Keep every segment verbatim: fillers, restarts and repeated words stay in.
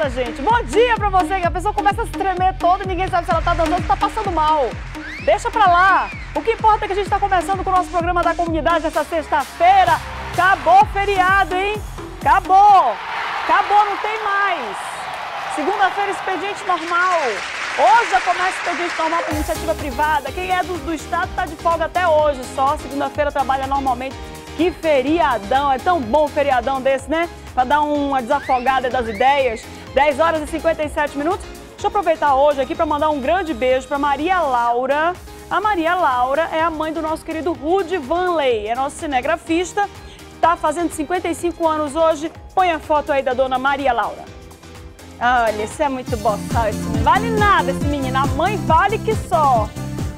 dança, gente. Bom dia pra você, que a pessoa começa a se tremer toda e ninguém sabe se ela tá dançando ou se tá passando mal. Deixa pra lá. O que importa é que a gente tá começando com o nosso programa da comunidade nessa sexta-feira. Acabou o feriado, hein? Acabou. Acabou, não tem mais. Segunda-feira, expediente normal. Hoje já começa o expediente normal com iniciativa privada. Quem é do, do estado tá de folga até hoje só. Segunda-feira trabalha normalmente. Que feriadão. É tão bom um feriadão desse, né? Pra dar uma desafogada das ideias. dez horas e cinquenta e sete minutos. Deixa eu aproveitar hoje aqui para mandar um grande beijo para Maria Laura. A Maria Laura é a mãe do nosso querido Rudy Vanley, é nosso cinegrafista. Tá fazendo cinquenta e cinco anos hoje. Põe a foto aí da dona Maria Laura. Olha, isso é muito boçal. Esse não vale nada esse menino. A mãe vale que só.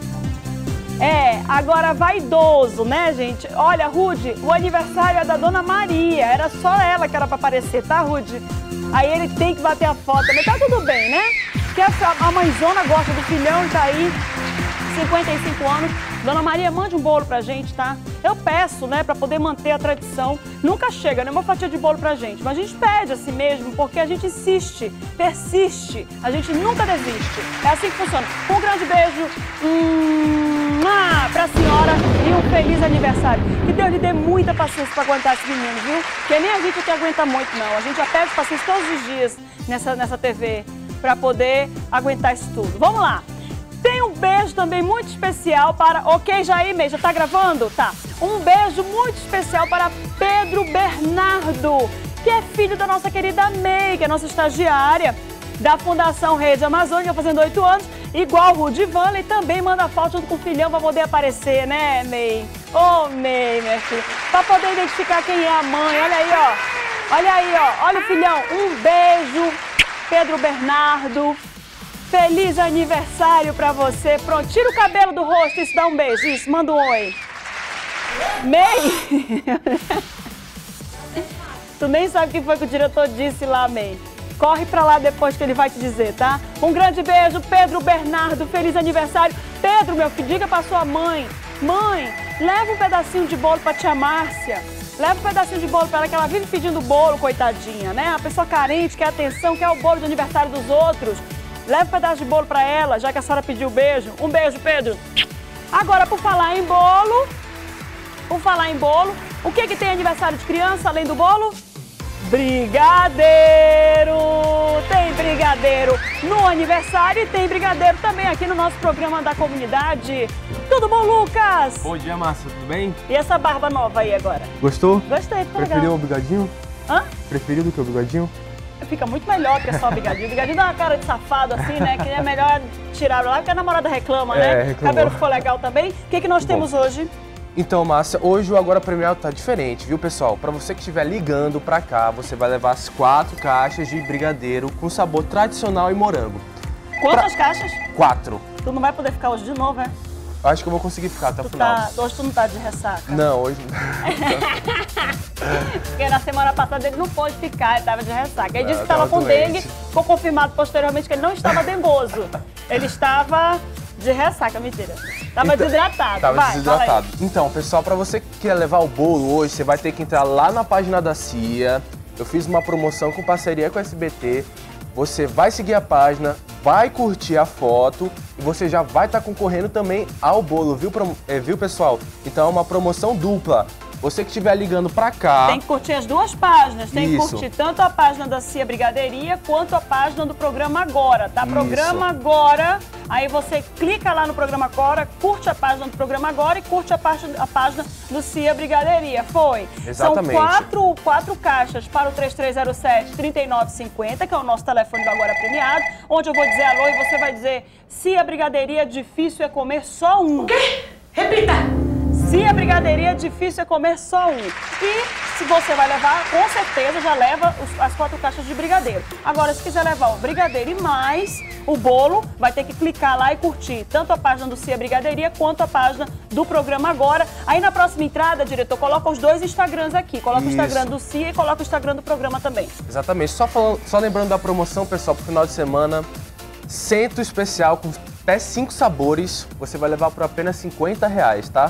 É, agora vaidoso, né, gente? Olha, Rudy, o aniversário é da dona Maria. Era só ela que era pra aparecer, tá, Rudy? Aí ele tem que bater a foto, mas tá tudo bem, né? Porque a mãezona gosta do filhão e tá aí, cinquenta e cinco anos. Dona Maria, mande um bolo pra gente, tá? Eu peço, né, pra poder manter a tradição. Nunca chega, né, uma fatia de bolo pra gente. Mas a gente pede assim mesmo, porque a gente insiste, persiste. A gente nunca desiste. É assim que funciona. Um grande beijo hum, ah, pra senhora e um feliz aniversário. Que Deus lhe dê muita paciência pra aguentar esse menino, viu? Porque nem a gente aqui aguenta muito, não. A gente já pede paciência todos os dias nessa, nessa T V pra poder aguentar isso tudo. Vamos lá. Tem um beijo também muito especial para... Ok, Jair, May, já tá gravando? Tá. Um beijo muito especial para Pedro Bernardo, que é filho da nossa querida May, que é nossa estagiária da Fundação Rede Amazônica, fazendo oito anos. Igual o Rudy Vanley, também manda foto junto com o filhão para poder aparecer, né, May? Ô, oh, May, minha filha. Para poder identificar quem é a mãe. Olha aí, ó. Olha aí, ó. Olha o filhão. Um beijo, Pedro Bernardo. Feliz aniversário pra você. Pronto, tira o cabelo do rosto, isso, dá um beijo. Isso, manda um oi. May! Tu nem sabe o que foi que o diretor disse lá, May. Corre pra lá depois que ele vai te dizer, tá? Um grande beijo, Pedro Bernardo. Feliz aniversário. Pedro, meu filho, diga pra sua mãe. Mãe, leva um pedacinho de bolo pra tia Márcia. Leva um pedacinho de bolo pra ela, que ela vive pedindo bolo, coitadinha, né? A pessoa carente, quer atenção, quer o bolo de aniversário dos outros. Leva um pedaço de bolo pra ela, já que a senhora pediu beijo. Um beijo, Pedro. Agora, por falar em bolo, por falar em bolo, o que que tem aniversário de criança, além do bolo? Brigadeiro! Tem brigadeiro no aniversário e tem brigadeiro também aqui no nosso programa da comunidade. Tudo bom, Lucas? Bom dia, Márcia, tudo bem? E essa barba nova aí agora? Gostou? Gostei, ficou legal. Preferiu o bigodinho? Hã? Preferiu do que o bigodinho? Fica muito melhor que só o bigodinho. O bigodinho dá uma cara de safado assim, né? Que é melhor tirar lá, porque a namorada reclama, né? É, reclamou. O cabelo ficou legal também. O que, que nós Bom. temos hoje? Então, Márcia, hoje o Agora Premiado tá diferente, viu, pessoal? Pra você que estiver ligando pra cá, você vai levar as quatro caixas de brigadeiro com sabor tradicional e morango. Quantas pra... caixas? Quatro. Tu não vai poder ficar hoje de novo, né? Eu acho que eu vou conseguir ficar até tu o final. Tá... Hoje tu não tá de ressaca? Não, hoje Porque na semana passada ele não pôde ficar, ele tava de ressaca. Ele não, disse que estava com doente. dengue, ficou confirmado posteriormente que ele não estava dengoso. Ele estava de ressaca, mentira. Tava então, desidratado. Tava vai, desidratado. Então, pessoal, para você que quer levar o bolo hoje, você vai ter que entrar lá na página da C I A. Eu fiz uma promoção com parceria com o S B T. Você vai seguir a página, vai curtir a foto e você já vai estar tá concorrendo também ao bolo, viu, é, viu, pessoal? Então é uma promoção dupla. Você que estiver ligando pra cá... Tem que curtir as duas páginas. Tem Isso. que curtir tanto a página da C I A Brigadeiria quanto a página do Programa Agora, tá? Isso. Programa Agora, aí você clica lá no Programa Agora, curte a página do Programa Agora e curte a página, a página do C I A Brigadeiria. Foi? Exatamente. São quatro, quatro caixas para o três três zero sete, três nove cinco zero, que é o nosso telefone do Agora Premiado, onde eu vou dizer alô e você vai dizer: C I A Brigadeiria, difícil é comer só um. O quê? Repita! Se a brigadeiria é difícil é comer só um. E se você vai levar, com certeza já leva os, as quatro caixas de brigadeiro. Agora, se quiser levar o brigadeiro e mais o bolo, vai ter que clicar lá e curtir tanto a página do C I A Brigadeiria quanto a página do Programa Agora. Aí na próxima entrada, diretor, coloca os dois Instagrams aqui. Coloca Isso. o Instagram do C I A e coloca o Instagram do programa também. Exatamente. Só, falando, só lembrando da promoção, pessoal, pro final de semana, centro especial com até cinco sabores, você vai levar por apenas cinquenta reais, tá?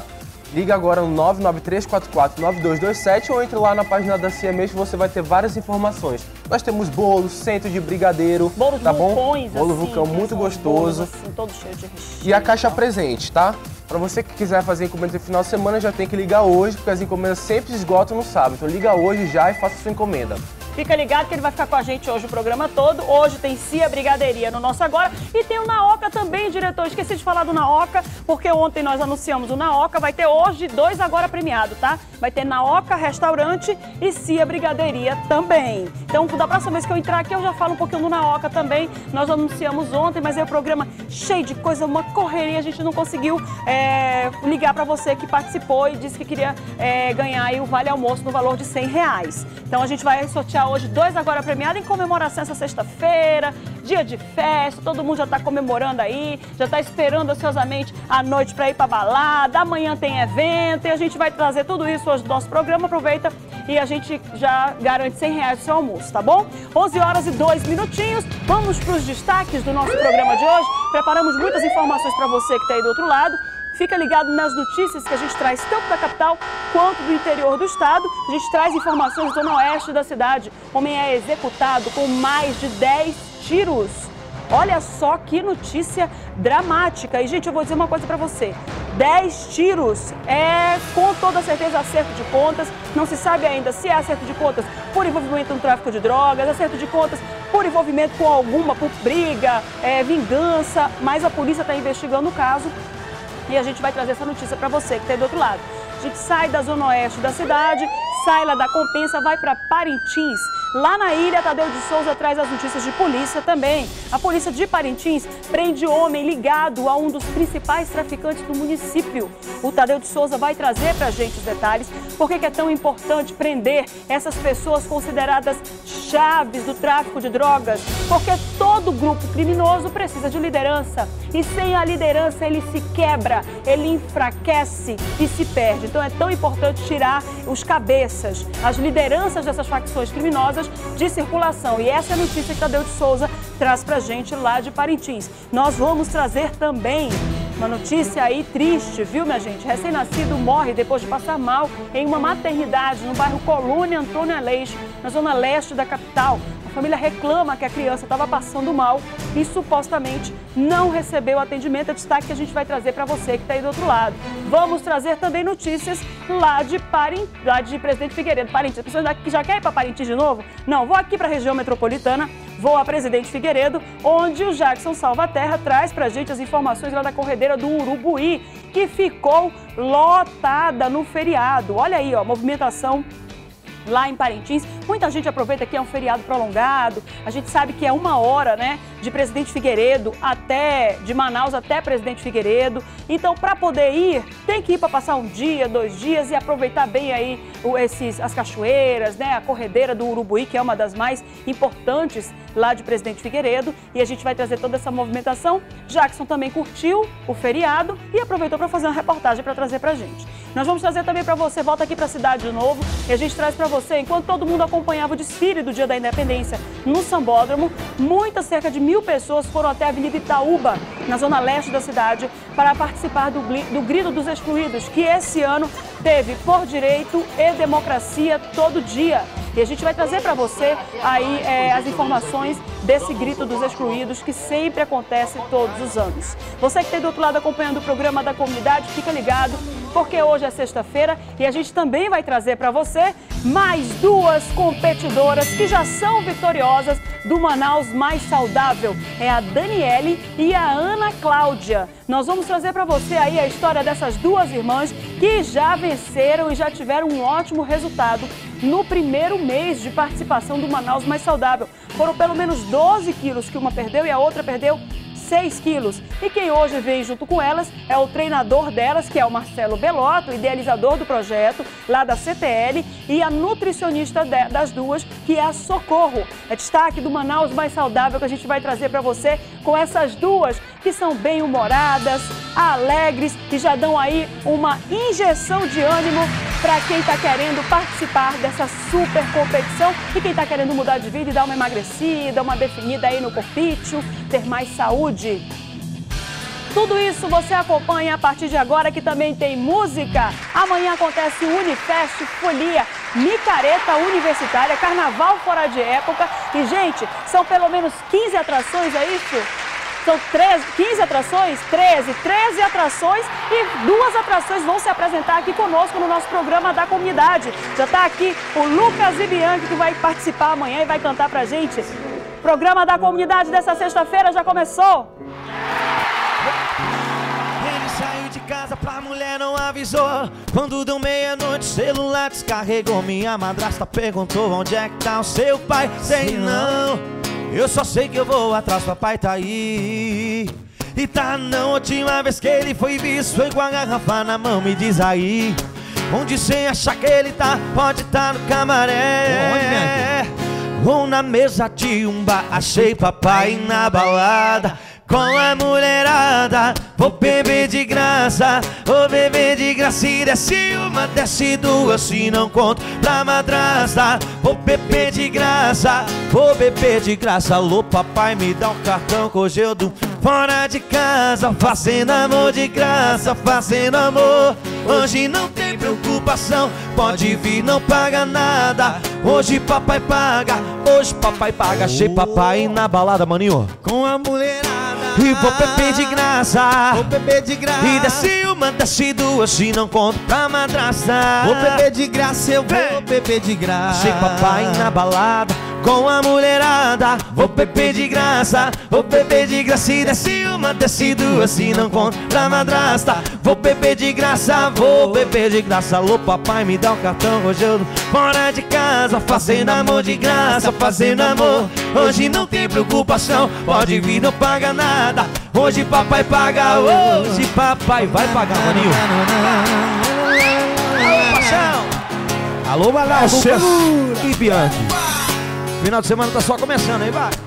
liga agora no nove nove três quatro quatro nove dois dois sete ou entre lá na página da C I A mesmo, você vai ter várias informações. Nós temos bolos, centro de brigadeiro, bolos tá bom? vulcões, Bolo assim, vulcão muito gostoso. Bolos, assim, todo cheio de recheio, e a caixa tá? presente, tá? Para você que quiser fazer encomenda no final de semana, já tem que ligar hoje, porque as encomendas sempre esgotam no sábado. Então liga hoje já e faça sua encomenda. Fica ligado que ele vai ficar com a gente hoje o programa todo. Hoje tem C I A Brigadeiria no Nosso Agora e tem o Naoca também, diretor. Esqueci de falar do Naoca, porque ontem nós anunciamos o Naoca. Vai ter hoje dois agora premiados, tá? Vai ter Naoca Restaurante e C I A Brigadeiria também. Então, da próxima vez que eu entrar aqui, eu já falo um pouquinho do Naoca também. Nós anunciamos ontem, mas é o programa cheio de coisa, uma correria. A gente não conseguiu é, ligar para você que participou e disse que queria é, ganhar aí o Vale Almoço no valor de cem reais. Então, a gente vai sortear hoje dois agora premiados em comemoração essa sexta-feira, dia de festa, todo mundo já está comemorando aí, já está esperando ansiosamente a noite para ir para balada, amanhã tem evento e a gente vai trazer tudo isso hoje do nosso programa. Aproveita e a gente já garante cem reais do seu almoço, tá bom? onze horas e dois minutinhos, vamos para os destaques do nosso programa de hoje. Preparamos muitas informações para você que está aí do outro lado. Fica ligado nas notícias que a gente traz tanto da capital quanto do interior do estado. A gente traz informações do zona oeste da cidade. Homem é executado com mais de dez tiros. Olha só que notícia dramática. E, gente, eu vou dizer uma coisa pra você. dez tiros é, com toda certeza, acerto de contas. Não se sabe ainda se é acerto de contas por envolvimento no tráfico de drogas, acerto de contas por envolvimento com alguma, por briga, é, vingança. Mas a polícia está investigando o caso. E a gente vai trazer essa notícia para você que está aí do outro lado. A gente sai da zona oeste da cidade, sai lá da Compensa, vai para Parintins. Lá na ilha, Tadeu de Souza traz as notícias de polícia também. A polícia de Parintins prende homem ligado a um dos principais traficantes do município. O Tadeu de Souza vai trazer para a gente os detalhes. Por que é tão importante prender essas pessoas consideradas chaves do tráfico de drogas? Porque todo grupo criminoso precisa de liderança. E sem a liderança ele se quebra, ele enfraquece e se perde. Então é tão importante tirar os cabeças, as lideranças dessas facções criminosas de circulação. E essa é a notícia que Tadeu de Souza traz pra gente lá de Parintins. Nós vamos trazer também uma notícia aí triste, viu, minha gente? Recém-nascido morre depois de passar mal em uma maternidade no bairro Colônia Antônio Aleixo, na zona leste da capital. A família reclama que a criança estava passando mal e supostamente não recebeu atendimento. É destaque que a gente vai trazer para você que está aí do outro lado. Vamos trazer também notícias lá de, Parim, lá de Presidente Figueiredo. Parintins, a pessoa que já quer ir para Parintins de novo? Não, vou aqui para a região metropolitana, vou a Presidente Figueiredo, onde o Jackson Salvaterra traz para a gente as informações lá da corredeira do Urubuí, que ficou lotada no feriado. Olha aí, ó, movimentação lá em Parintins. Muita gente aproveita que é um feriado prolongado. A gente sabe que é uma hora, né, de Presidente Figueiredo até, de Manaus até Presidente Figueiredo. Então, para poder ir, tem que ir para passar um dia, dois dias e aproveitar bem aí o, esses, as cachoeiras, né, a corredeira do Urubuí, que é uma das mais importantes lá de Presidente Figueiredo. E a gente vai trazer toda essa movimentação. Jackson também curtiu o feriado e aproveitou para fazer uma reportagem para trazer para a gente. Nós vamos trazer também para você, volta aqui para a cidade de novo, e a gente traz para você, enquanto todo mundo acompanhava o desfile do Dia da Independência no Sambódromo, muitas, cerca de mil pessoas foram até a Avenida Itaúba, na zona leste da cidade, para participar do, do Grito dos Excluídos, que esse ano teve Por Direito e Democracia todo dia. E a gente vai trazer para você aí é, as informações desse Grito dos Excluídos que sempre acontece todos os anos. Você que está do outro lado acompanhando o programa da comunidade, fica ligado, porque hoje é sexta-feira e a gente também vai trazer para você mais duas competidoras que já são vitoriosas do Manaus Mais Saudável. É a Daniele e a Ana Cláudia. Nós vamos trazer para você aí a história dessas duas irmãs que já venceram e já tiveram um ótimo resultado no primeiro mês de participação do Manaus Mais Saudável. Foram pelo menos doze quilos que uma perdeu e a outra perdeu seis quilos. E quem hoje vem junto com elas é o treinador delas, que é o Marcelo Belotto, idealizador do projeto lá da C T L, e a nutricionista de, das duas, que é a Socorro. É destaque do Manaus Mais Saudável que a gente vai trazer para você com essas duas que são bem-humoradas, alegres e já dão aí uma injeção de ânimo para quem está querendo participar dessa super competição e quem está querendo mudar de vida e dar uma emagrecida, uma definida aí no corpício, ter mais saúde. Tudo isso você acompanha a partir de agora, que também tem música. Amanhã acontece o Unifest, Folia, Micareta Universitária, Carnaval Fora de Época. E, gente, são pelo menos quinze atrações, é isso? São treze, quinze atrações? treze, treze atrações e duas atrações vão se apresentar aqui conosco no nosso programa da comunidade. Já está aqui o Lucas e Bianchi, que vai participar amanhã e vai cantar pra gente. O programa da comunidade dessa sexta-feira já começou. Ele saiu de casa pra mulher, não avisou. Quando deu meia-noite, o celular descarregou. Minha madrasta perguntou: onde é que tá o seu pai? Sei não. Eu só sei que eu vou atrás, papai tá aí. E tá na última vez que ele foi visto, foi com a garrafa na mão, me diz aí. Onde cê acha que ele tá? Pode tá no camaré. Ou na mesa de um bar, achei papai na balada com a mulherada. Vou beber de graça, vou beber de graça. E desce uma, desce duas, se não conto pra madrasta. Vou beber de graça, vou beber de graça. Alô papai, me dá um cartão que hoje eu dou fora de casa. Fazendo amor de graça, fazendo amor. Hoje não tem preocupação, pode vir, não paga nada. Hoje papai paga, hoje papai paga. Achei papai na balada, maninho, com a mulherada. E vou beber de graça, vou beber de graça. E desce uma, desce duas, se não conto pra madrasta. Vou beber de graça, eu vou beber de graça. Achei papai na balada com a mulherada. Vou beber de graça, vou beber de graça. E desce uma, desce duas, se não conto pra madrasta. Vou beber de graça, vou beber de graça. Alô papai, me dá um cartão, hoje eu fora de casa. Fazendo amor de graça, fazendo amor. Hoje não tem preocupação, pode vir, não paga nada. Hoje papai paga, hoje papai vai pagar, maninho. Alô paixão. Alô Manaus, Lucas e Bianchi. Final de semana tá só começando, hein, vai.